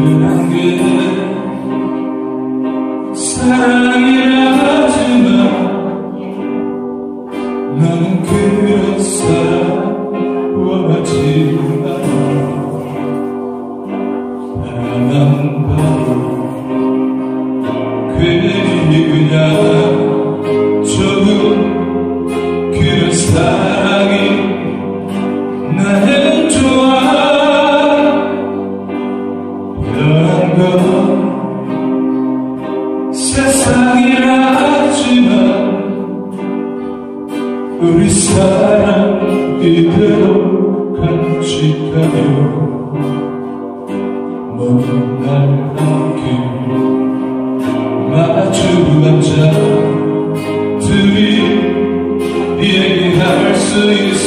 한 게 사랑이라지만 나는 그런 사랑 원하지 않아. 바라만 봐도 괜히 그냥 조금 그런 사랑이 나는 좋아. 변한 건 세상이라 하지만 우리 사랑 이대로 간직하며 너는 날 함께 마주 앉아 둘이 얘기할 수 있어.